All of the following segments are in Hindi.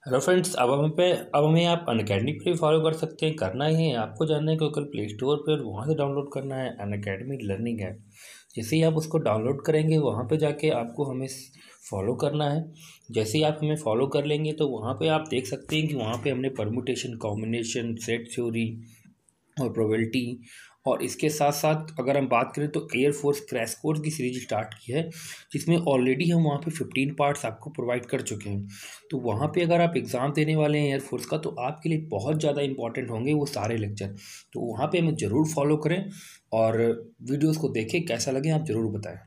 हेलो फ्रेंड्स, अब हमें आप अनअकैडमी पर भी फॉलो कर सकते हैं। करना ही है आपको, जानना है कि कल प्ले स्टोर पर वहाँ से डाउनलोड करना है अनअकैडमी लर्निंग ऐप। जैसे ही आप उसको डाउनलोड करेंगे वहाँ पे जाके आपको हमें फॉलो करना है। जैसे ही आप हमें फॉलो कर लेंगे तो वहाँ पे आप देख सकते हैं कि वहाँ पे हमने परमुटेशन, कॉम्बिनेशन, सेट थ्योरी और प्रोबेबिलिटी, और इसके साथ साथ अगर हम बात करें तो एयरफोर्स क्रैश कोर्स की सीरीज स्टार्ट की है, जिसमें ऑलरेडी हम वहाँ पे 15 पार्ट्स आपको प्रोवाइड कर चुके हैं। तो वहाँ पे अगर आप एग्ज़ाम देने वाले हैं एयरफोर्स का तो आपके लिए बहुत ज़्यादा इंपॉर्टेंट होंगे वो सारे लेक्चर। तो वहाँ पे हमें ज़रूर फॉलो करें और वीडियोज़ को देखें, कैसा लगे आप ज़रूर बताएँ।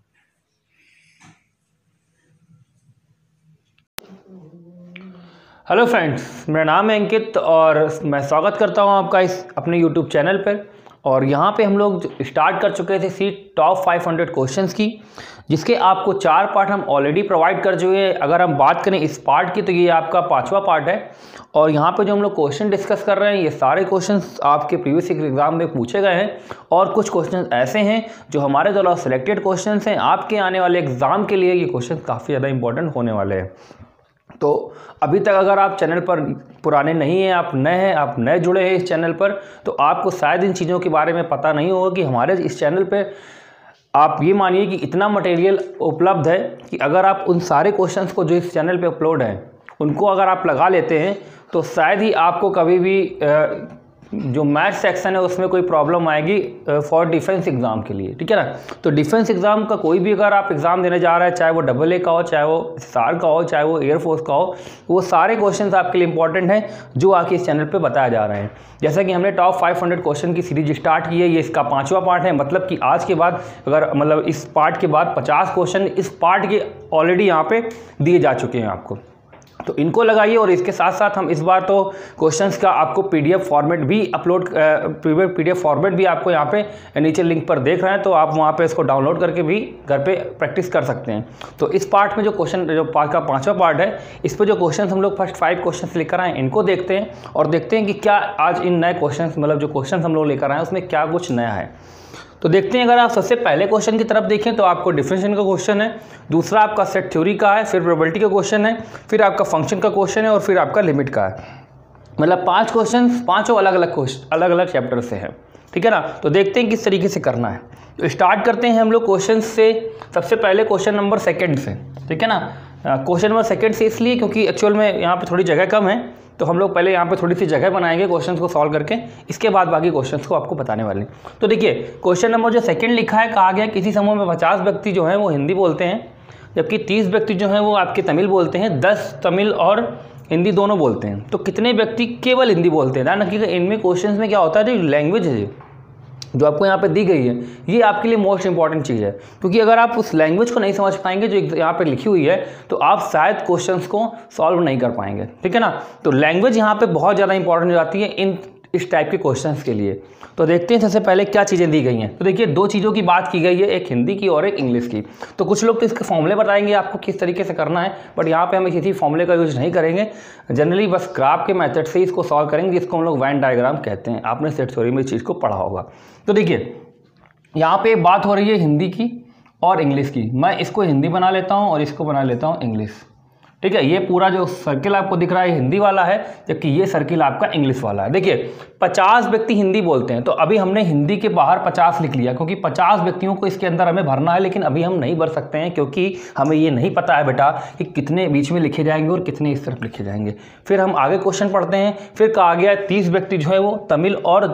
हेलो फ्रेंड्स, मेरा नाम है अंकित और मैं स्वागत करता हूं आपका इस अपने यूट्यूब चैनल पर। और यहां पे हम लोग स्टार्ट कर चुके थे सी टॉप 500 क्वेश्चंस की, जिसके आपको 4 पार्ट हम ऑलरेडी प्रोवाइड कर चुके हैं। अगर हम बात करें इस पार्ट की तो ये आपका 5वां पार्ट है। और यहाँ पे जो हम लोग क्वेश्चन डिस्कस कर रहे हैं ये सारे क्वेश्चंस आपके प्रीवियस एग्जाम में पूछे गए हैं, और कुछ क्वेश्चन ऐसे हैं जो हमारे द्वारा सिलेक्टेड क्वेश्चंस हैं। आपके आने वाले एग्जाम के लिए ये क्वेश्चन काफ़ी ज़्यादा इंपॉर्टेंट होने वाले हैं। तो अभी तक अगर आप चैनल पर पुराने नहीं हैं, आप नए हैं, आप नए जुड़े हैं इस चैनल पर, तो आपको शायद इन चीज़ों के बारे में पता नहीं होगा कि हमारे इस चैनल पे आप ये मानिए कि इतना मटेरियल उपलब्ध है कि अगर आप उन सारे क्वेश्चंस को जो इस चैनल पे अपलोड हैं उनको अगर आप लगा लेते हैं तो शायद ही आपको कभी भी जो मैथ सेक्शन है उसमें कोई प्रॉब्लम आएगी फॉर डिफेंस एग्ज़ाम के लिए, ठीक है ना। तो डिफेंस एग्ज़ाम का कोई भी अगर आप एग्ज़ाम देने जा रहे हैं, चाहे वो AA का हो, चाहे वो SAR का हो, चाहे वो एयरफोर्स का हो, वो सारे क्वेश्चंस आपके लिए इंपॉर्टेंट हैं जो आपके इस चैनल पे बताए जा रहे हैं। जैसा कि हमने टॉप 500 क्वेश्चन की सीरीज स्टार्ट की है, ये इसका 5वां पार्ट है। मतलब कि आज के बाद अगर इस पार्ट के बाद 50 क्वेश्चन इस पार्ट के ऑलरेडी यहाँ पे दिए जा चुके हैं आपको, तो इनको लगाइए। और इसके साथ साथ हम इस बार तो क्वेश्चंस का आपको PDF फॉर्मेट भी PDF फॉर्मेट भी आपको यहाँ पे नीचे लिंक पर देख रहे हैं, तो आप वहाँ पे इसको डाउनलोड करके भी घर पे प्रैक्टिस कर सकते हैं। तो इस पार्ट में जो क्वेश्चन जो पार्ट का 5वां पार्ट है, इस पर जो क्वेश्चन हम लोग फर्स्ट 5 क्वेश्चन लेकर आए इनको देखते हैं और देखते हैं कि क्या आज इन नए क्वेश्चन जो क्वेश्चन हम लोग लेकर आए उसमें क्या कुछ नया है। तो देखते हैं। अगर आप सबसे पहले क्वेश्चन की तरफ देखें तो आपको डिफरेंशिएशन का क्वेश्चन है, दूसरा आपका सेट थ्योरी का है, फिर प्रोबेबिलिटी का क्वेश्चन है, फिर आपका फंक्शन का क्वेश्चन है और फिर आपका लिमिट का है। मतलब 5 क्वेश्चन, पाँचों अलग अलग चैप्टर से हैं, ठीक है ना। तो देखते हैं किस तरीके से करना है। तो स्टार्ट करते हैं हम लोग क्वेश्चन से। सबसे पहले क्वेश्चन नंबर 2 से, ठीक है ना। क्वेश्चन नंबर 2 से इसलिए क्योंकि एक्चुअल में यहाँ पर थोड़ी जगह कम है, तो हम लोग पहले यहाँ पे थोड़ी सी जगह बनाएंगे क्वेश्चंस को सॉल्व करके, इसके बाद बाकी क्वेश्चंस को आपको बताने वाले हैं। तो देखिए क्वेश्चन नंबर जो 2 लिखा है, कहा गया किसी समूह में 50 व्यक्ति जो हैं वो हिंदी बोलते हैं, जबकि 30 व्यक्ति जो हैं वो आपके तमिल बोलते हैं, 10 तमिल और हिंदी दोनों बोलते हैं। तो कितने व्यक्ति केवल हिंदी बोलते हैं? ध्यान रखिएगा, इनमें क्वेश्चन में क्या होता है, जो लैंग्वेज है जो आपको यहाँ पे दी गई है ये आपके लिए मोस्ट इंपॉर्टेंट चीज़ है, क्योंकि अगर आप उस लैंग्वेज को नहीं समझ पाएंगे जो यहाँ पे लिखी हुई है तो आप शायद क्वेश्चंस को सॉल्व नहीं कर पाएंगे, ठीक है ना। तो लैंग्वेज यहाँ पे बहुत ज़्यादा इंपॉर्टेंट हो जाती है इस टाइप के क्वेश्चंस के लिए। तो देखते हैं सबसे पहले क्या चीज़ें दी गई हैं। तो देखिए 2 चीज़ों की बात की गई है, एक हिंदी की और एक इंग्लिश की। तो कुछ लोग तो इसके फॉर्मूले बताएंगे आपको किस तरीके से करना है, बट यहाँ पे हम किसी फॉर्मूले का यूज नहीं करेंगे। जनरली बस ग्राफ के मेथड से इसको सॉल्व करेंगे, जिसको हम लोग वेन डायग्राम कहते हैं। आपने सेट थ्योरी में इस चीज़ को पढ़ा होगा। तो देखिए यहाँ पे बात हो रही है हिंदी की और इंग्लिश की। मैं इसको हिंदी बना लेता हूँ और इसको बना लेता हूँ इंग्लिश, ठीक है। ये पूरा जो सर्किल आपको दिख रहा है हिंदी वाला है, जबकि ये सर्किल आपका इंग्लिश वाला है। देखिए 50 व्यक्ति हिंदी बोलते हैं, तो अभी हमने हिंदी के बाहर 50 लिख लिया, क्योंकि 50 व्यक्तियों को इसके अंदर हमें भरना है। लेकिन अभी हम नहीं भर सकते हैं क्योंकि हमें ये नहीं पता है बेटा कि कितने बीच में लिखे जाएंगे और कितने इस तरफ लिखे जाएंगे। फिर हम आगे क्वेश्चन पढ़ते हैं। फिर कहा गया 30 व्यक्ति जो है वो तमिल और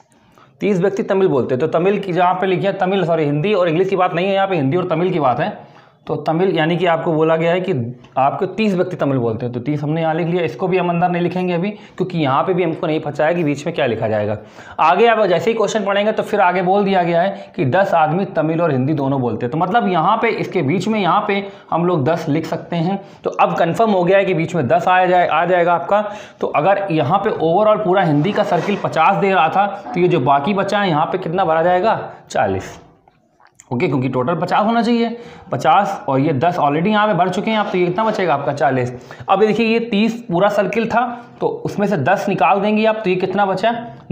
30 व्यक्ति तमिल बोलते हैं। तो तमिल की जहाँ पे लिखी है तमिल, सॉरी हिंदी और इंग्लिश की बात नहीं है, यहाँ पे हिंदी और तमिल की बात है। तो तमिल यानी कि आपको बोला गया है कि आपके 30 व्यक्ति तमिल बोलते हैं, तो 30 हमने यहाँ लिख लिया। इसको भी हम अंदर नहीं लिखेंगे अभी, क्योंकि यहाँ पे भी हमको नहीं पता है कि बीच में क्या लिखा जाएगा। आगे आप जैसे ही क्वेश्चन पढ़ेंगे तो फिर आगे बोल दिया गया है कि 10 आदमी तमिल और हिंदी दोनों बोलते हैं। तो मतलब यहाँ पे इसके बीच में यहाँ पे हम लोग 10 लिख सकते हैं। तो अब कन्फर्म हो गया है कि बीच में 10 आ जाएगा आपका। तो अगर यहाँ पे ओवरऑल पूरा हिंदी का सर्किल 50 दे रहा था, तो ये जो बाकी बचा है यहाँ पे कितना भरा जाएगा? 40, ओके, क्योंकि टोटल 50 होना चाहिए। 50 और ये 10 ऑलरेडी यहाँ पे भर चुके हैं आप, तो ये कितना बचेगा आपका? 40। अब देखिए ये 30 पूरा सर्किल था, तो उसमें से 10 निकाल देंगे आप, तो ये कितना बचा?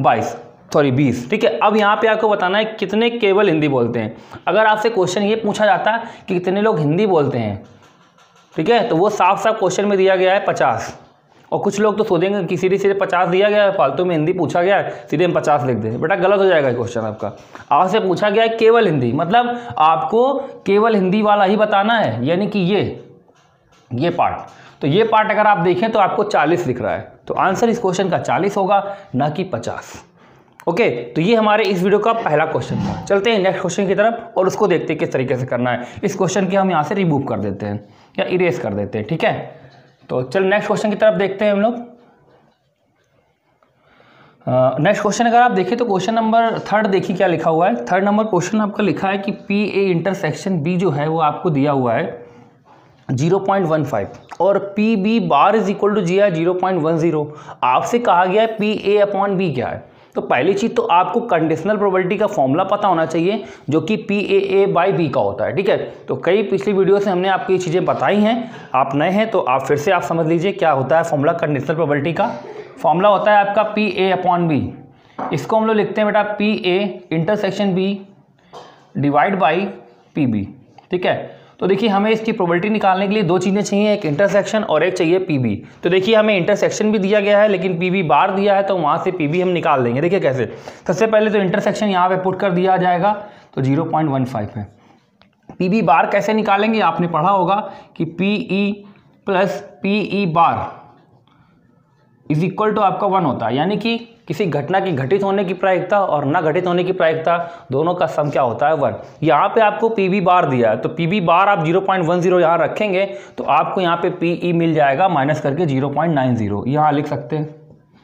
20, ठीक है। अब यहाँ पे आपको बताना है कितने केवल हिंदी बोलते हैं। अगर आपसे क्वेश्चन ये पूछा जाता कि कितने लोग हिंदी बोलते हैं, ठीक है, तो वो साफ साफ क्वेश्चन में दिया गया है 50, और कुछ लोग तो सोचेंगे कि सीधे सीधे 50 दिया गया है, फालतू में हिंदी पूछा गया है, सीधे हम 50 लिख दें। बेटा गलत हो जाएगा क्वेश्चन आपका। आपसे पूछा गया है केवल हिंदी, मतलब आपको केवल हिंदी वाला ही बताना है, यानी कि ये पार्ट। तो ये पार्ट अगर आप देखें तो आपको 40 दिख रहा है, तो आंसर इस क्वेश्चन का 40 होगा, ना कि 50। ओके, तो ये हमारे इस वीडियो का पहला क्वेश्चन था। चलते हैं नेक्स्ट क्वेश्चन की तरफ और उसको देखते हैं किस तरीके से करना है। इस क्वेश्चन की हम यहाँ से रिमूव कर देते हैं या इरेज कर देते हैं, ठीक है। तो चल नेक्स्ट क्वेश्चन की तरफ देखते हैं हम लोग। नेक्स्ट क्वेश्चन अगर आप देखें तो क्वेश्चन नंबर 3 देखिए क्या लिखा हुआ है। 3 नंबर क्वेश्चन आपका लिखा है कि पी ए इंटरसेक्शन बी जो है वो आपको दिया हुआ है 0.15 और P B bar is equal to जी है 0.10। आपसे कहा गया है पी ए अपॉन बी क्या है। तो पहली चीज़ तो आपको कंडीशनल प्रोबेबिलिटी का फॉर्मूला पता होना चाहिए जो कि पी ए बाई बी का होता है, ठीक है। तो कई पिछली वीडियो से हमने आपको ये चीज़ें बताई हैं, आप नए हैं तो आप फिर से आप समझ लीजिए क्या होता है फॉर्मूला। कंडीशनल प्रोबेबिलिटी का फॉर्मूला होता है आपका पी ए अपॉन बी। इसको हम लोग लिखते हैं बेटा P A intersection B divide by P B, ठीक है। तो देखिए हमें इसकी प्रोबेबिलिटी निकालने के लिए दो चीज़ें चाहिए, एक इंटरसेक्शन और एक चाहिए पीबी। तो देखिए हमें इंटरसेक्शन भी दिया गया है लेकिन पीबी बार दिया है, तो वहाँ से पीबी हम निकाल देंगे। देखिए कैसे, सबसे पहले तो इंटरसेक्शन यहाँ पे पुट कर दिया जाएगा तो 0.15 है। पीबी बार कैसे निकालेंगे, आपने पढ़ा होगा कि P E plus P E bar is equal to आपका 1 होता है, यानी कि किसी घटना की घटित होने की प्रायिकता और न घटित होने की प्रायिकता दोनों का सम क्या होता है 1। यहाँ पे आपको पी बी बार दिया है तो पी बी बार आप 0.10 यहाँ रखेंगे तो आपको यहाँ पे पी ई मिल जाएगा माइनस करके 0.90, यहाँ लिख सकते हैं।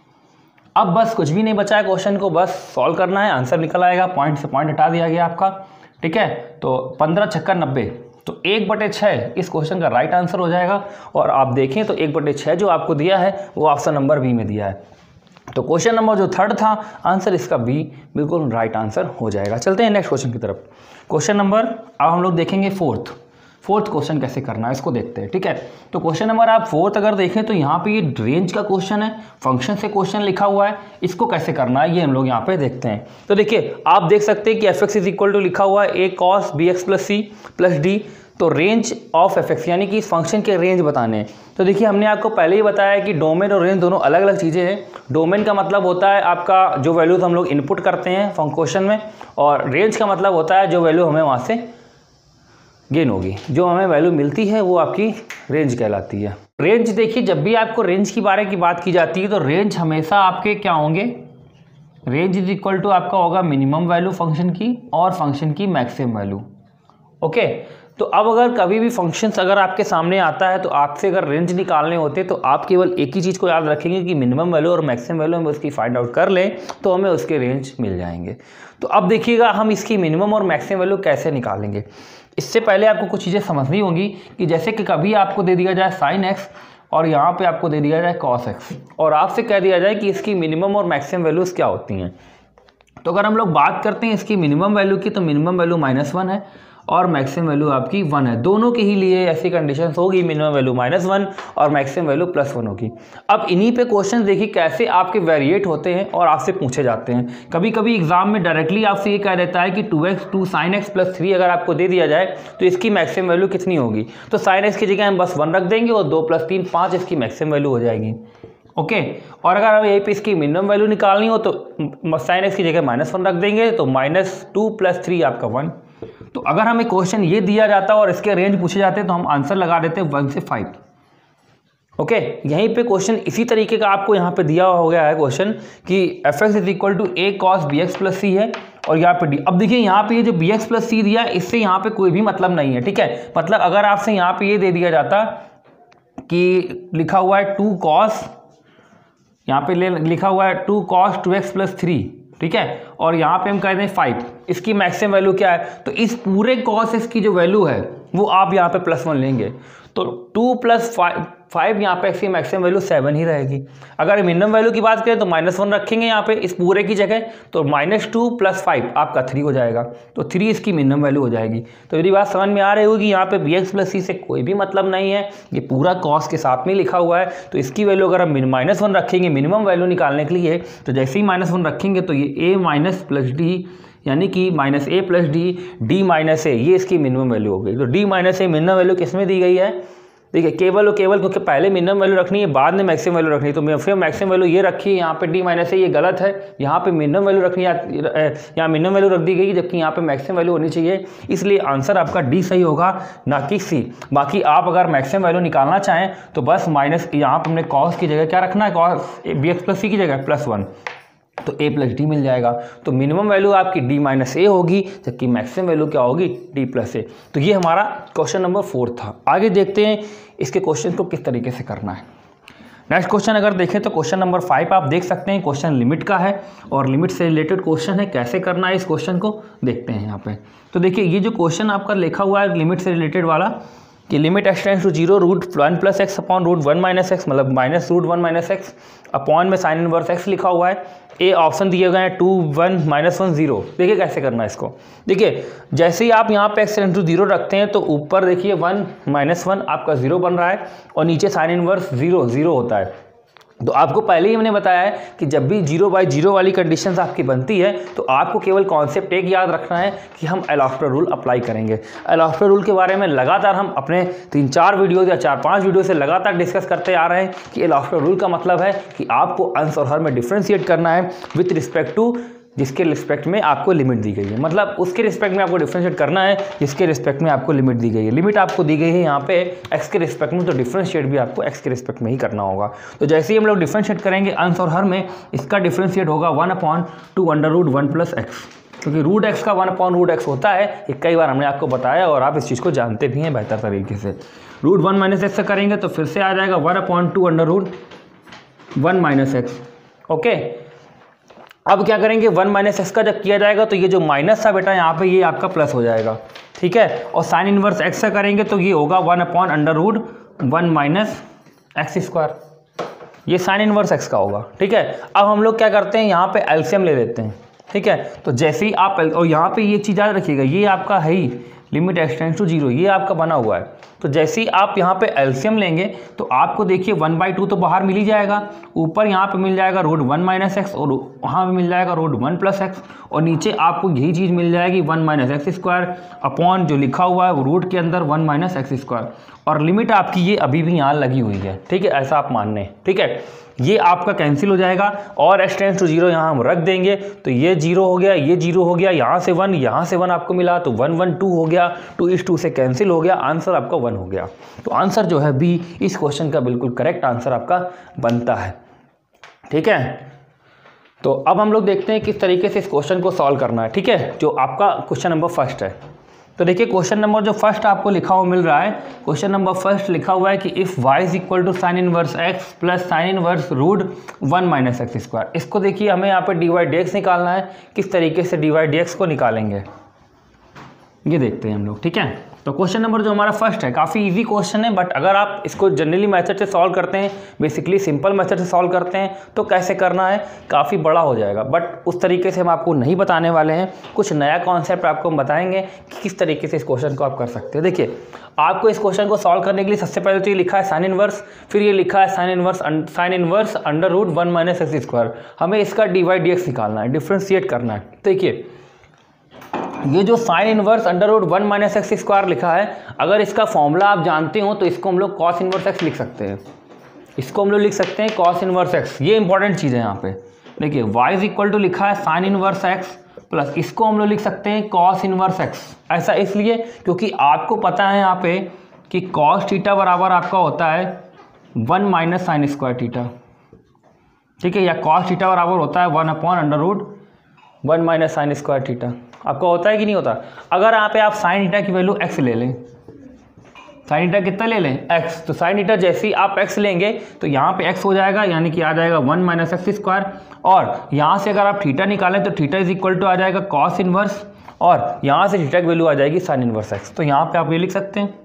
अब बस कुछ भी नहीं बचा है, क्वेश्चन को बस सॉल्व करना है, आंसर निकल आएगा। पॉइंट से पॉइंट हटा दिया गया आपका, ठीक है। तो 15 छक्का 90, तो 1/6 इस क्वेश्चन का राइट आंसर हो जाएगा। और आप देखें तो 1/6 जो आपको दिया है वो ऑप्शन नंबर बी में दिया है। तो क्वेश्चन नंबर जो 3 था आंसर इसका बी बिल्कुल राइट आंसर हो जाएगा। चलते हैं नेक्स्ट क्वेश्चन की तरफ। क्वेश्चन नंबर अब हम लोग देखेंगे फोर्थ क्वेश्चन कैसे करना है इसको देखते हैं, ठीक है। तो क्वेश्चन नंबर आप 4 अगर देखें तो यहाँ पे ये रेंज का क्वेश्चन है, फंक्शन से क्वेश्चन लिखा हुआ है, इसको कैसे करना है ये हम लोग यहाँ पे देखते हैं। तो देखिए आप देख सकते हैं कि F X is equal to लिखा हुआ है A cos B X plus C plus D. तो रेंज ऑफ एफ एक्स यानी कि इस फंक्शन के रेंज बताने हैं। तो देखिए हमने आपको पहले ही बताया कि डोमेन और रेंज दोनों अलग अलग चीज़ें हैं। डोमेन का मतलब होता है आपका जो वैल्यूज हम लोग इनपुट करते हैं क्वेश्चन में, और रेंज का मतलब होता है जो वैल्यू हमें वहाँ से गेन होगी, जो हमें वैल्यू मिलती है वो आपकी रेंज कहलाती है। रेंज देखिए जब भी आपको रेंज की बारे की बात की जाती है तो रेंज हमेशा आपके क्या होंगे, रेंज इज इक्वल टू आपका होगा मिनिमम वैल्यू फंक्शन की और फंक्शन की मैक्सिमम वैल्यू। ओके, तो अब अगर कभी भी फंक्शंस अगर आपके सामने आता है तो आपसे अगर रेंज निकालने होते तो आप केवल एक ही चीज़ को याद रखेंगे कि मिनिमम वैल्यू और मैक्सिमम वैल्यू हम उसकी फाइंड आउट कर लें तो हमें उसके रेंज मिल जाएंगे। तो अब देखिएगा हम इसकी मिनिमम और मैक्सिमम वैल्यू कैसे निकालेंगे। इससे पहले आपको कुछ चीज़ें समझनी होंगी कि जैसे कि कभी आपको दे दिया जाए साइन एक्स और यहाँ पे आपको दे दिया जाए कॉस एक्स और आपसे कह दिया जाए कि इसकी मिनिमम और मैक्सिमम वैल्यूज़ क्या होती हैं। तो अगर हम लोग बात करते हैं इसकी मिनिमम वैल्यू की तो मिनिमम वैल्यू -1 है और मैक्सिमम वैल्यू आपकी 1 है। दोनों के ही लिए ऐसी कंडीशंस होगी, मिनिमम वैल्यू -1 और मैक्सिमम वैल्यू +1 होगी। अब इन्हीं पे क्वेश्चन देखिए कैसे आपके वेरिएट होते हैं और आपसे पूछे जाते हैं। कभी कभी एग्जाम में डायरेक्टली आपसे ये कह देता है कि 2 sin x + 3 अगर आपको दे दिया जाए तो इसकी मैक्सिमम वैल्यू कितनी होगी। तो sin x की जगह हम बस 1 रख देंगे और 2 + 3 5 इसकी मैक्सिमम वैल्यू हो जाएगी। ओके, और अगर हम यहीं पे इसकी मिनिमम वैल्यू निकालनी हो तो sin x की जगह -1 रख देंगे तो -2 + 3 आपका 1। तो अगर हमें क्वेश्चन ये दिया जाता और इसके रेंज पूछे जाते तो हम आंसर लगा देते 1 से 5। ओके, यहीं पे क्वेश्चन इसी तरीके का आपको यहाँ पे दिया हो गया है क्वेश्चन कि F X is equal to A cos B X plus C है और यहाँ पे डी। अब देखिए यहाँ पे ये जो बी एक्स प्लस सी दिया है इससे यहाँ पे कोई भी मतलब नहीं है, ठीक है। मतलब अगर आपसे यहाँ पे ये दे दिया जाता कि लिखा हुआ है 2 cos, यहाँ पे लिखा हुआ है 2 cos 2x + 3, ठीक है, और यहाँ पे हम कह दें 5, इसकी मैक्सिमम वैल्यू क्या है। तो इस पूरे cos x की जो वैल्यू है वो आप यहाँ पे +1 लेंगे तो 2 + 5 यहाँ पे इसकी मैक्सिमम वैल्यू 7 ही रहेगी। अगर मिनिमम वैल्यू की बात करें तो -1 रखेंगे यहाँ पे इस पूरे की जगह तो -2 + 5 आपका 3 हो जाएगा। तो 3 इसकी मिनिमम वैल्यू हो जाएगी। तो मेरी बात समझ में आ रही होगी, यहाँ पे bx + c से कोई भी मतलब नहीं है, ये पूरा cos के साथ में लिखा हुआ है। तो इसकी वैल्यू अगर हम -1 रखेंगे मिनिमम वैल्यू निकालने के लिए तो जैसे ही -1 रखेंगे तो ये a- + d यानी कि -a + d d - a ये इसकी मिनिमम वैल्यू हो गई। तो d - a मिनिमम वैल्यू किस में दी गई है, देखिए केवल और केवल क्योंकि पहले मिनिमम वैल्यू रखनी है बाद में मैक्सिमम वैल्यू रखनी है, तो फिर मैक्सिमम वैल्यू ये रखी है यहाँ पे डी माइनस है, ये गलत है। यहाँ पे मिनिमम वैल्यू रखनी है, यहाँ मिनिमम वैल्यू रख दी गई जबकि यहाँ पे मैक्सिमम वैल्यू होनी चाहिए, इसलिए आंसर आपका डी सही होगा ना कि सी। बाकी आप अगर मैक्सिमम वैल्यू निकालना चाहें तो बस माइनस, यहाँ पर हमने कॉस की जगह क्या रखना है, cos B X plus C की जगह +1, तो a प्लस डी मिल जाएगा। तो मिनिमम वैल्यू आपकी d माइनस ए होगी जबकि मैक्सिमम वैल्यू क्या होगी d प्लस ए। तो ये हमारा क्वेश्चन नंबर 4 था। आगे देखते हैं इसके क्वेश्चन को किस तरीके से करना है। नेक्स्ट क्वेश्चन अगर देखें तो क्वेश्चन नंबर 5 आप देख सकते हैं, क्वेश्चन लिमिट का है और लिमिट से रिलेटेड क्वेश्चन है। कैसे करना है इस क्वेश्चन को देखते हैं यहाँ पे। तो देखिए ये जो क्वेश्चन आपका लिखा हुआ है लिमिट से रिलेटेड वाला कि limit x tends to 0 √1 + x upon √1 - x, मतलब -√1 - x अपॉन में साइन इनवर्स x लिखा हुआ है। ए ऑप्शन दिए गए हैं 2 1 -1 0। देखिए कैसे करना है इसको। देखिए जैसे ही आप यहाँ पे x टेंड्स टू 0 रखते हैं तो ऊपर देखिए 1 -1 आपका 0 बन रहा है और नीचे साइन इनवर्स 0 होता है। तो आपको पहले ही मैंने बताया है कि जब भी 0/0 वाली कंडीशंस आपकी बनती है तो आपको केवल कॉन्सेप्ट एक याद रखना है कि हम एल हॉस्पिटल रूल अप्लाई करेंगे। एल हॉस्पिटल रूल के बारे में लगातार हम अपने 3-4 वीडियो या 4-5 वीडियो से लगातार डिस्कस करते आ रहे हैं कि एल हॉस्पिटल रूल का मतलब है कि आपको अंश और हर में डिफ्रेंशिएट करना है विथ रिस्पेक्ट टू जिसके रिस्पेक्ट में आपको लिमिट दी गई है, मतलब उसके रिस्पेक्ट में आपको डिफरेंशिएट करना है जिसके रिस्पेक्ट में आपको लिमिट दी गई है। लिमिट आपको दी गई है यहाँ पे x के रिस्पेक्ट में, तो डिफरेंशिएट भी आपको x के रिस्पेक्ट में ही करना होगा। तो जैसे ही हम लोग डिफरेंशिएट करेंगे अंश और हर में, इसका डिफरेंशिएट होगा 1/2 √1 + x, क्योंकि √x का 1/√x होता है। ये कई बार हमने आपको बताया और आप इस चीज़ को जानते भी हैं बेहतर तरीके से। √1 - x से करेंगे तो फिर से आ जाएगा 1/2 √1 - x। ओके, अब क्या करेंगे 1 - x का जब किया जाएगा तो ये जो माइनस था बेटा यहाँ पे ये आपका प्लस हो जाएगा, ठीक है। और साइन इनवर्स x से करेंगे तो ये होगा 1/√1 - x²। ये साइन इनवर्स x का होगा, ठीक है। अब हम लोग क्या करते हैं यहाँ पे एलसीएम ले लेते हैं, ठीक है। तो जैसे ही आप और यहाँ पे ये चीज़ याद रखिएगा, ये आपका है ही लिमिट x टेंड्स टू 0, ये आपका बना हुआ है। तो जैसे ही आप यहाँ पे एलसीएम लेंगे तो आपको देखिए 1/2 तो बाहर मिल ही जाएगा, ऊपर यहाँ पे मिल जाएगा √1 - x और वहाँ पे मिल जाएगा √1 + x और नीचे आपको यही चीज़ मिल जाएगी 1 - x² अपॉन जो लिखा हुआ है रूट के अंदर 1 - x²। और लिमिट आपकी ये अभी भी यहाँ लगी हुई है, ठीक है, ऐसा आप मान लें, ठीक है। ये आपका कैंसिल हो जाएगा और x टेंड्स टू 0 यहाँ हम रख देंगे तो ये 0 हो गया, ये 0 हो गया, यहाँ से 1 आपको मिला तो 1 1 2 हो गया, 2 इस 2 से कैंसिल हो गया, आंसर आपका 1 हो गया। तो आंसर जो है बी इस क्वेश्चन का बिल्कुल करेक्ट आंसर आपका बनता है, ठीक है। तो अब हम लोग देखते हैं किस तरीके से इस क्वेश्चन को सॉल्व करना है, ठीक है, जो आपका क्वेश्चन नंबर 1 है। तो देखिए क्वेश्चन नंबर जो 1 आपको लिखा हुआ मिल रहा है, क्वेश्चन नंबर 1 लिखा हुआ है कि if y = sin inverse x + sin inverse √1 - x²। इसको देखिए हमें यहाँ पे dy/dx निकालना है। किस तरीके से dy/dx को निकालेंगे ये देखते हैं हम लोग, ठीक है। तो क्वेश्चन नंबर जो हमारा 1 है काफ़ी इजी क्वेश्चन है, बट अगर आप इसको जनरली मेथड से सॉल्व करते हैं, बेसिकली सिंपल मेथड से सॉल्व करते हैं तो कैसे करना है काफ़ी बड़ा हो जाएगा, बट उस तरीके से हम आपको नहीं बताने वाले हैं। कुछ नया कॉन्सेप्ट आपको हम बताएंगे कि किस तरीके से इस क्वेश्चन को आप कर सकते हैं। देखिए आपको इस क्वेश्चन को सॉल्व करने के लिए सबसे पहले तो ये लिखा है साइन इनवर्स, फिर ये लिखा है साइन इनवर्स √1 - x²। हमें इसका dy/dx निकालना है, डिफ्रेंशिएट करना है। देखिए ये जो साइन इनवर्स √1 - x² लिखा है, अगर इसका फॉर्मूला आप जानते हो तो इसको हम लोग कॉस इनवर्स x लिख सकते हैं, इसको हम लोग लिख सकते हैं कॉस इनवर्स x। ये इंपॉर्टेंट चीज़ है यहाँ पे। देखिए y = लिखा है साइन इनवर्स x प्लस इसको हम लोग लिख सकते हैं कॉस इनवर्स x। ऐसा इसलिए क्योंकि आपको पता है यहाँ पे कि कॉस थीटा बराबर आपका होता है 1 - sin², ठीक है, या कॉस थीटा बराबर होता है 1/√1 - sin²। आपका होता है कि नहीं होता। अगर यहाँ पे आप साइन थीटा की वैल्यू x ले लें, साइन थीटा कितना ले लें x, तो साइन थीटा जैसे ही आप x लेंगे तो यहाँ पे x हो जाएगा, यानी कि आ जाएगा 1 - x²। और यहाँ से अगर आप थीटा निकालें तो थीटा = आ जाएगा कॉस इनवर्स, और यहाँ से थीटा की वैल्यू आ जाएगी साइन इनवर्स x। तो यहाँ पे आप ये लिख सकते हैं,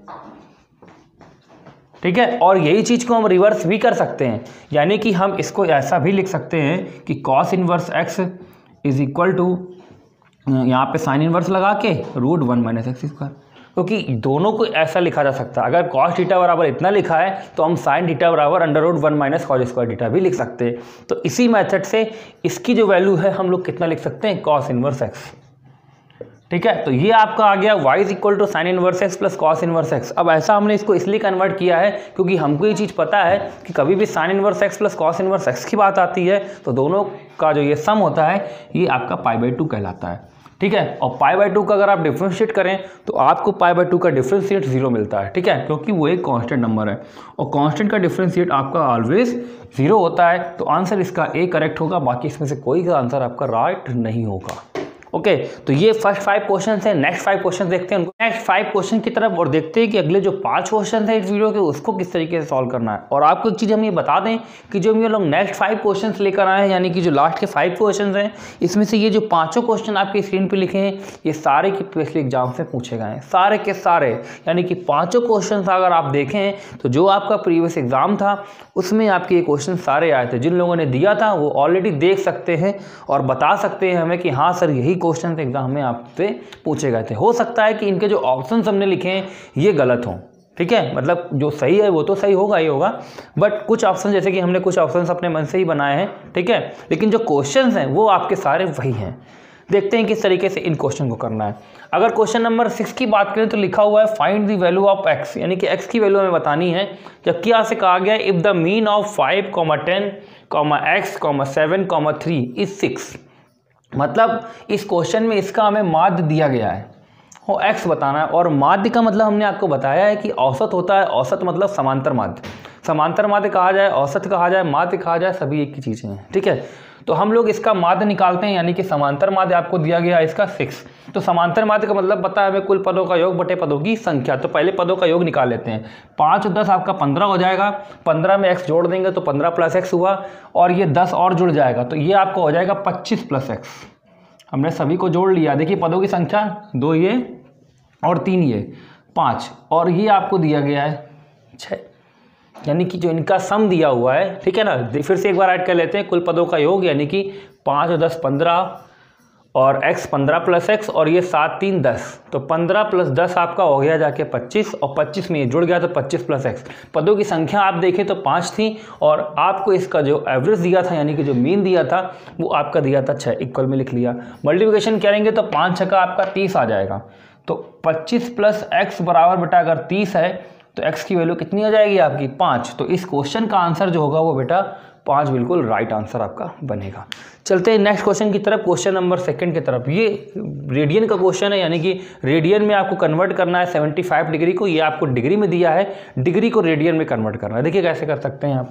ठीक है। और यही चीज़ को हम रिवर्स भी कर सकते हैं, यानी कि हम इसको ऐसा भी लिख सकते हैं कि कॉस इनवर्स x = यहाँ पे साइन इनवर्स लगा के √1 - x², क्योंकि दोनों को ऐसा लिखा जा सकता है। अगर cos थीटा बराबर इतना लिखा है तो हम sin थीटा बराबर √1 - cos² भी लिख सकते हैं। तो इसी मेथड से इसकी जो वैल्यू है हम लोग कितना लिख सकते हैं, cos इनवर्स x। ठीक है। तो ये आपका आ गया y is equal to sine inverse X plus cos inverse X. अब ऐसा हमने इसको इसलिए कन्वर्ट किया है क्योंकि हमको ये चीज़ पता है कि कभी भी sine inverse X plus cos inverse X की बात आती है तो दोनों का जो ये सम होता है ये आपका π/2 कहलाता है, ठीक है। और π/2 का अगर आप डिफ्रेंशिएट करें तो आपको π/2 का डिफ्रेंशिएट 0 मिलता है, ठीक है, क्योंकि वो एक कांस्टेंट नंबर है और कांस्टेंट का डिफ्रेंशिएट आपका ऑलवेज 0 होता है। तो आंसर इसका ए करेक्ट होगा, बाकी इसमें से कोई का आंसर आपका राइट नहीं होगा। ओके, तो ये फर्स्ट 5 क्वेश्चन है। नेक्स्ट 5 क्वेश्चन देखते हैं उनको, नेक्स्ट 5 क्वेश्चन की तरफ, और देखते हैं कि अगले जो 5 क्वेश्चन है इस वीडियो के उसको किस तरीके से सॉल्व करना है। और आपको एक चीज़ हम ये बता दें कि जो हम ये लोग नेक्स्ट 5 क्वेश्चन लेकर आए हैं, यानी कि जो लास्ट के 5 क्वेश्चन हैं, इसमें से ये जो 5 क्वेश्चन आपके स्क्रीन पर लिखे हैं ये सारे की पिछले एग्जाम से पूछे गए हैं, सारे के सारे, यानी कि 5 क्वेश्चन अगर आप देखें तो जो आपका प्रीवियस एग्जाम था उसमें आपके ये क्वेश्चन सारे आए थे। जिन लोगों ने दिया था वो ऑलरेडी देख सकते हैं और बता सकते हैं हमें कि हाँ सर यही क्वेश्चन एग्जाम में आपसे पूछे गए थे। हो सकता है कि इनके जो ऑप्शंस हमने लिखे हैं ये गलत हों, ठीक है, मतलब जो सही है वो तो सही होगा ही होगा, बट कुछ ऑप्शन जैसे कि हमने कुछ ऑप्शंस अपने मन से ही बनाए हैं, ठीक है, लेकिन जो क्वेश्चंस हैं वो आपके सारे वही हैं। देखते हैं किस तरीके से इन क्वेश्चन को करना है। अगर क्वेश्चन नंबर 6 की बात करें तो लिखा हुआ है find the value of x, यानी कि x की वैल्यू हमें बतानी है, जबकि यहाँ से कहा गया if the mean of 5, 10, x, 7, 3 is 6। मतलब इस क्वेश्चन में इसका हमें माध्य दिया गया है वो x बताना है, और माध्य का मतलब हमने आपको बताया है कि औसत होता है। औसत मतलब समांतर माध्य, समांतर माध्य कहा जाए, औसत कहा जाए, माध्य कहा जाए, सभी एक ही चीज़ें हैं, ठीक है। तो हम लोग इसका माध्य निकालते हैं, यानी कि समांतर माध्य आपको दिया गया है इसका 6। तो समांतर माध्य का मतलब पता है हमें कुल पदों का योग बटे पदों की संख्या। तो पहले पदों का योग निकाल लेते हैं। 5 और 10 आपका 15 हो जाएगा, 15 में x जोड़ देंगे तो 15 प्लस x हुआ, और ये 10 और जुड़ जाएगा तो ये आपका हो जाएगा 25 प्लस x। हमने सभी को जोड़ लिया, देखिए पदों की संख्या 2 ये और 3 ये 5, और ये आपको दिया गया है 6, यानी कि जो इनका सम दिया हुआ है, ठीक है ना। फिर से एक बार ऐड कर लेते हैं, कुल पदों का योग यानी कि 5 और 10 15, और x 15 प्लस x, और ये 7 3 10, तो 15 प्लस 10 आपका हो गया जाके 25, और 25 में ये जुड़ गया तो 25 प्लस x। पदों की संख्या आप देखें तो 5 थी, और आपको इसका जो एवरेज दिया था यानी कि जो मीन दिया था वो आपका दिया था 6, इक्वल में लिख लिया। मल्टीप्लिकेशन करेंगे तो 5 6 का आपका 30 आ जाएगा, तो 25 प्लस x बराबर बेटा अगर 30 है तो x की वैल्यू कितनी हो जाएगी आपकी 5। तो इस क्वेश्चन का आंसर जो होगा वो बेटा 5 बिल्कुल राइट आंसर आपका बनेगा। चलते हैं नेक्स्ट क्वेश्चन की तरफ, क्वेश्चन नंबर 2 की तरफ। ये रेडियन का क्वेश्चन है, यानी कि रेडियन में आपको कन्वर्ट करना है 75 डिग्री को, ये आपको डिग्री में दिया है, डिग्री को रेडियन में कन्वर्ट करना है। देखिए कैसे कर सकते हैं आप।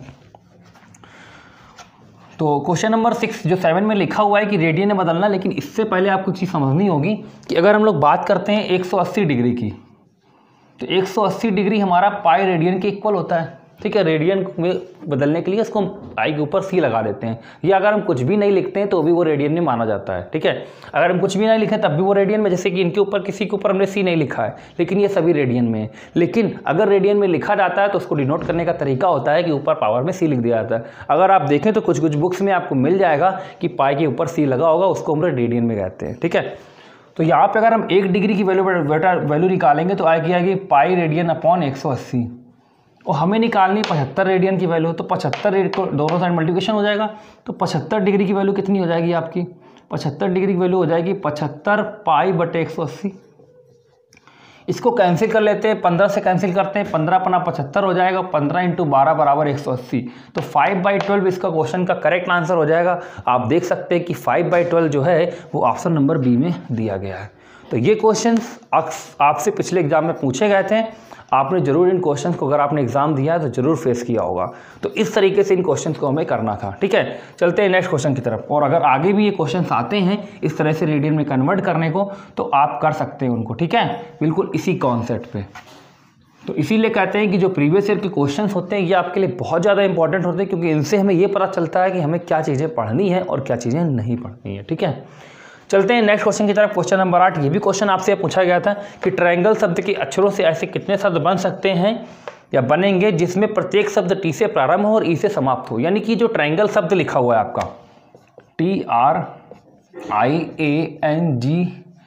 तो क्वेश्चन नंबर 6 जो 7 में लिखा हुआ है कि रेडियन में बदलना, लेकिन इससे पहले आपको चीज़ समझनी होगी कि अगर हम लोग बात करते हैं 180 डिग्री की, तो 180 डिग्री हमारा पाई रेडियन के इक्वल होता है, ठीक है। रेडियन में बदलने के लिए इसको हम पाई के ऊपर सी लगा देते हैं, या अगर हम कुछ भी नहीं लिखते हैं तो भी वो रेडियन में माना जाता है, ठीक है। अगर हम कुछ भी नहीं लिखें तब भी वो रेडियन में, जैसे कि इनके ऊपर किसी के ऊपर हमने सी नहीं लिखा है लेकिन ये सभी रेडियन में है। लेकिन अगर रेडियन में लिखा जाता है तो उसको डिनोट करने का तरीका होता है कि ऊपर पावर में सी लिख दिया जाता है। अगर आप देखें तो कुछ कुछ बुक्स में आपको मिल जाएगा कि पाई के ऊपर सी लगा होगा, उसको हम रेडियन में कहते हैं, ठीक है। तो यहाँ पे अगर हम 1 डिग्री की वैल्यू निकालेंगे तो आएगी पाई रेडियन अपॉन 180, और हमें निकालनी 75 रेडियन की वैल्यू। तो 75 को दोनों साइड मल्टीप्लिकेशन हो जाएगा, तो 75 डिग्री की वैल्यू कितनी हो जाएगी आपकी 75 डिग्री की वैल्यू हो जाएगी 75 पाई बटे 180। इसको कैंसिल कर लेते हैं, 15 से कैंसिल करते हैं, 15 अपना 75 हो जाएगा, 15 इंटू 12 बराबर 180। तो 5/12 इसका क्वेश्चन का करेक्ट आंसर हो जाएगा। आप देख सकते हैं कि 5/12 जो है वो ऑप्शन नंबर बी में दिया गया है। तो ये क्वेश्चन आपसे पिछले एग्जाम में पूछे गए थे, आपने जरूर इन क्वेश्चंस को अगर आपने एग्जाम दिया है तो जरूर फेस किया होगा। तो इस तरीके से इन क्वेश्चंस को हमें करना था, ठीक है। चलते हैं नेक्स्ट क्वेश्चन की तरफ, और अगर आगे भी ये क्वेश्चंस आते हैं इस तरह से रेडियन में कन्वर्ट करने को तो आप कर सकते हैं उनको, ठीक है, बिल्कुल इसी कॉन्सेप्ट पे। तो इसीलिए कहते हैं कि जो प्रीवियस ईयर के क्वेश्चंस होते हैं ये आपके लिए बहुत ज़्यादा इंपॉर्टेंट होते हैं, क्योंकि इनसे हमें ये पता चलता है कि हमें क्या चीज़ें पढ़नी है और क्या चीज़ें नहीं पढ़नी है, ठीक है। चलते हैं नेक्स्ट क्वेश्चन की तरफ, क्वेश्चन नंबर 8। ये भी क्वेश्चन आपसे पूछा गया था कि ट्रायंगल शब्द के अक्षरों से ऐसे कितने शब्द बन सकते हैं या बनेंगे जिसमें प्रत्येक शब्द टी से प्रारंभ हो और ई से समाप्त हो। यानी कि जो ट्रायंगल शब्द लिखा हुआ है आपका TRIANGLE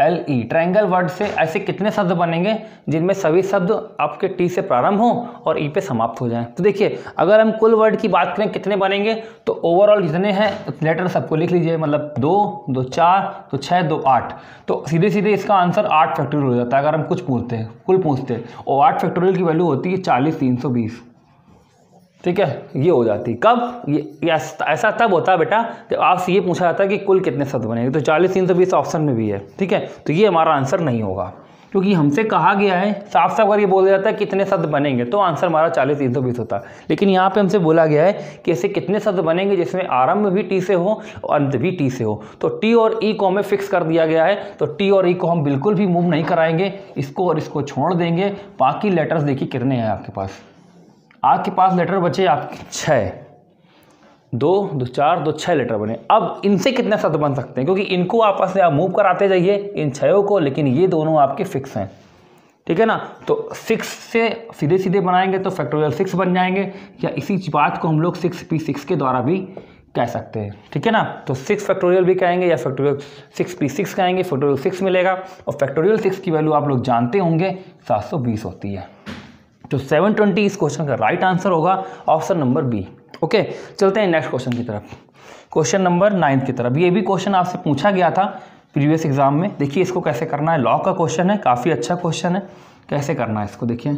LE ट्रायंगल वर्ड से ऐसे कितने शब्द बनेंगे जिनमें सभी शब्द आपके T से प्रारंभ हो और E पे समाप्त हो जाएं। तो देखिए अगर हम कुल वर्ड की बात करें कितने बनेंगे, तो ओवरऑल जितने हैं लेटर सबको लिख लीजिए, मतलब 2, 2 4, 2 6, 2 8। तो सीधे सीधे इसका आंसर 8 फैक्टोरियल हो जाता है अगर हम कुछ पूछते हैं, कुल पूछते हैं। और 8 फैक्टोरियल की वैल्यू होती है 40,320। ठीक है, ये हो जाती कब, ये ऐसा तब होता है बेटा जब आपसे ये पूछा जाता है कि कुल कितने शब्द बनेंगे। तो 40,320 ऑप्शन में भी है। ठीक है, तो ये हमारा आंसर नहीं होगा, क्योंकि हमसे कहा गया है साफ साफ अगर ये बोला जाता है कितने शब्द बनेंगे तो आंसर हमारा 40,320 होता है। लेकिन यहाँ पे हमसे बोला गया है कि ऐसे कितने शब्द बनेंगे जिसमें आरंभ भी टी से हो और अंत भी टी से हो। तो टी और ई को हमें फिक्स कर दिया गया है, तो टी और ई को हम बिल्कुल भी मूव नहीं कराएंगे, इसको और इसको छोड़ देंगे। बाकी लेटर्स देखिए कितने हैं आपके पास लेटर बचे आपके 6, 2, 2 4, 2 6 लेटर बने। अब इनसे कितने शब्द बन सकते हैं, क्योंकि इनको आपस में आप मूव कराते जाइए इन 6 को, लेकिन ये दोनों आपके फिक्स हैं। ठीक है ना, तो 6 से सीधे सीधे बनाएंगे तो फैक्टोरियल 6 बन जाएंगे, या इसी बात को हम लोग 6p6 के द्वारा भी कह सकते हैं। ठीक है ना, तो 6 फैक्टोरियल भी कहेंगे या फैक्टोरियल 6p6 कहेंगे, फैक्टोरियल 6 मिलेगा। और फैक्टोरियल 6 की वैल्यू आप लोग जानते होंगे 720 होती है। तो 720 इस क्वेश्चन का राइट आंसर होगा, ऑप्शन नंबर बी। ओके, चलते हैं नेक्स्ट क्वेश्चन की तरफ, क्वेश्चन नंबर 9 की तरफ। ये भी क्वेश्चन आपसे पूछा गया था प्रीवियस एग्जाम में। देखिए इसको कैसे करना है, लॉ का क्वेश्चन है, काफ़ी अच्छा क्वेश्चन है। कैसे करना है इसको देखिए,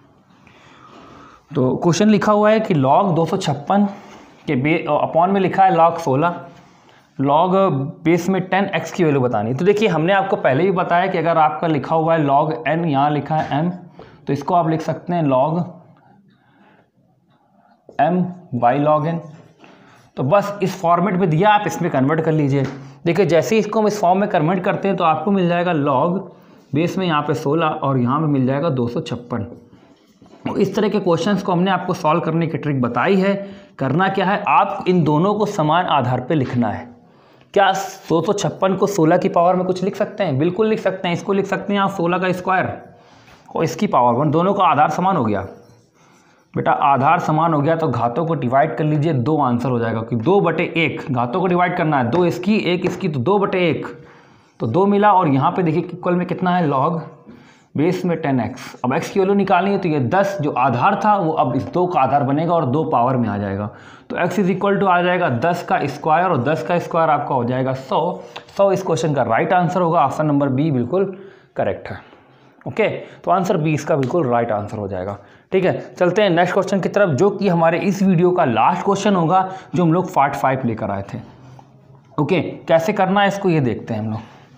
तो क्वेश्चन लिखा हुआ है कि log 256 के अपॉन में लिखा है log 16, log बेस में 10x की वैल्यू बतानी। तो देखिए हमने आपको पहले भी बताया कि अगर आपका लिखा हुआ है log n, यहाँ लिखा है m, तो इसको आप लिख सकते हैं log m by log n। तो बस इस फॉर्मेट में दिया, आप इसमें कन्वर्ट कर लीजिए। देखिए जैसे ही इसको हम इस फॉर्म में कन्वर्ट करते हैं तो आपको मिल जाएगा log बेस में यहाँ पे 16 और यहाँ पे मिल जाएगा 256। तो इस तरह के क्वेश्चंस को हमने आपको सॉल्व करने की ट्रिक बताई है। करना क्या है, आप इन दोनों को समान आधार पे लिखना है। क्या 256 को 16 की पावर में कुछ लिख सकते हैं? बिल्कुल लिख सकते हैं। इसको लिख सकते हैं आप 16 का स्क्वायर और इसकी पावर 1, दोनों का आधार समान हो गया। बेटा आधार समान हो गया तो घातों को डिवाइड कर लीजिए, 2 आंसर हो जाएगा कि 2/1 घातों को डिवाइड करना है, 2 इसकी 1 इसकी, तो 2/1 तो 2 मिला। और यहाँ पे देखिए इक्वल में कितना है, log बेस में 10x। अब x की वैल्यू निकालनी है तो ये 10 जो आधार था वो अब इस 2 का आधार बनेगा और 2 पावर में आ जाएगा। तो x इज इक्वल टू आ जाएगा 10 का स्क्वायर और 10 का स्क्वायर आपका हो जाएगा 100 इस क्वेश्चन का राइट आंसर होगा। ऑप्शन नंबर बी बिल्कुल करेक्ट है। ओके, तो आंसर बी इसका बिल्कुल राइट आंसर हो जाएगा। ठीक है, चलते हैं नेक्स्ट क्वेश्चन की तरफ, जो कि हमारे इस वीडियो का लास्ट क्वेश्चन होगा जो हम लोग पार्ट 5 लेकर आए थे। ओके, कैसे करना है इसको ये देखते हैं हम लोग।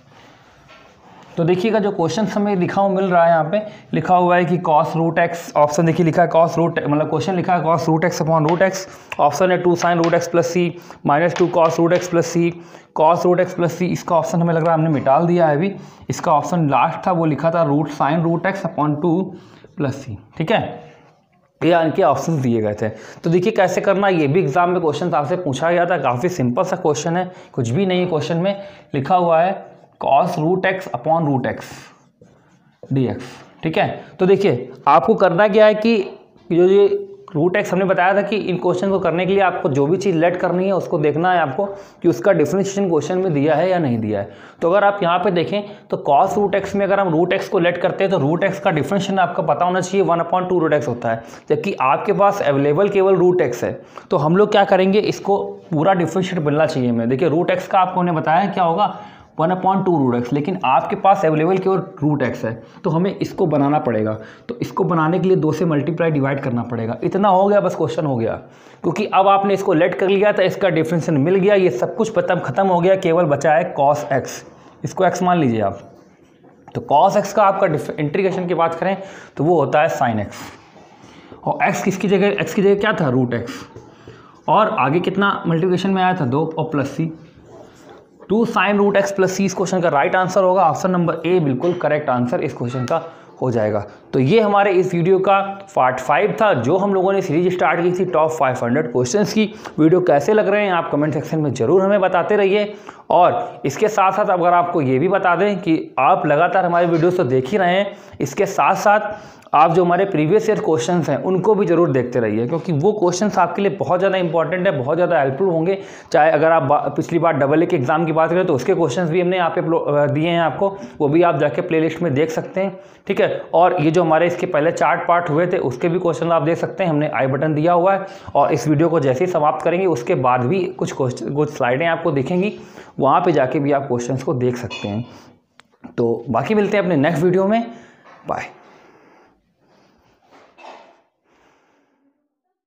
तो देखिएगा जो क्वेश्चन हमें लिखा हुआ मिल रहा है, यहाँ पे लिखा हुआ है कि cos रूट एक्स, ऑप्शन देखिए लिखा है cos रूट, मतलब क्वेश्चन लिखा है cos root X upon root X, option है 2 sin root X plus C minus 2 cos root X plus C, cos root X plus C. इसका ऑप्शन हमें लग रहा है हमने मिटाल दिया है अभी। इसका ऑप्शन लास्ट था, वो लिखा था root sin root X upon 2 plus C. ठीक है, ये इनके ऑप्शन दिए गए थे। तो देखिए कैसे करना, ये भी एग्जाम में क्वेश्चन आपसे पूछा गया था। काफ़ी सिंपल सा क्वेश्चन है, कुछ भी नहीं है क्वेश्चन में। लिखा हुआ है cos root X upon root X dx। ठीक है, तो देखिए आपको करना क्या है कि जो ये रूट एक्स हमने बताया था कि इन क्वेश्चन को करने के लिए आपको जो भी चीज़ लेट करनी है उसको देखना है आपको कि उसका डिफरेंशिएशन क्वेश्चन में दिया है या नहीं दिया है। तो अगर आप यहाँ पे देखें तो cos रूट एक्स में अगर हम रूट एक्स को लेट करते हैं तो रूट एक्स का डिफरेंशिएशन आपको पता होना चाहिए 1/2 रूट एक्स होता है, जबकि आपके पास अवेलेबल केवल रूट एक्स है। तो हम लोग क्या करेंगे, इसको पूरा डिफरेंशिएट मिलना चाहिए हमें। देखिए रूट एक्स का आपको उन्हें बताया क्या होगा 1/2 रूट एक्स, लेकिन आपके पास अवेलेबल केवल रूट एक्स है, तो हमें इसको बनाना पड़ेगा। तो इसको बनाने के लिए 2 से मल्टीप्लाई डिवाइड करना पड़ेगा। इतना हो गया, बस क्वेश्चन हो गया। क्योंकि अब आपने इसको लेट कर लिया तो इसका डिफरेंशिएशन मिल गया, ये सब कुछ खत्म हो गया, केवल बचा है cos x। इसको x मान लीजिए आप। तो cos x का आपका इंटीग्रेशन की बात करें तो वो होता है sin x, और x की जगह क्या था, रूट एक्स, और आगे कितना मल्टीप्लिकेशन में आया था 2 और plus C, 2 sin root X plus C इस क्वेश्चन का राइट आंसर होगा। ऑप्शन नंबर ए बिल्कुल करेक्ट आंसर इस क्वेश्चन का हो जाएगा। तो ये हमारे इस वीडियो का पार्ट 5 था, जो हम लोगों ने सीरीज स्टार्ट की थी टॉप 500 क्वेश्चंस की। वीडियो कैसे लग रहे हैं आप कमेंट सेक्शन में ज़रूर हमें बताते रहिए। और इसके साथ साथ अगर आपको ये भी बता दें कि आप लगातार हमारे वीडियोस तो देख ही रहे हैं, इसके साथ साथ आप जो हमारे प्रीवियस ईयर क्वेश्चंस हैं उनको भी जरूर देखते रहिए, क्योंकि वो क्वेश्चंस आपके लिए बहुत ज़्यादा इंपॉर्टेंट है, बहुत ज़्यादा हेल्पफुल होंगे। चाहे अगर आप पिछली बार AA के एग्ज़ाम की बात करें तो उसके क्वेश्चंस भी हमने यहाँ पे दिए हैं आपको, वो भी आप जाके प्लेलिस्ट में देख सकते हैं, ठीक है। और ये जो हमारे इसके पहले 4 पार्ट हुए थे उसके भी क्वेश्चन आप देख सकते हैं, हमने आई बटन दिया हुआ है। और इस वीडियो को जैसे ही समाप्त करेंगे उसके बाद भी कुछ स्लाइडें आपको दिखेंगी, वहाँ पे जाके भी आप क्वेश्चंस को देख सकते हैं। तो बाकी मिलते हैं अपने नेक्स्ट वीडियो में। बाय।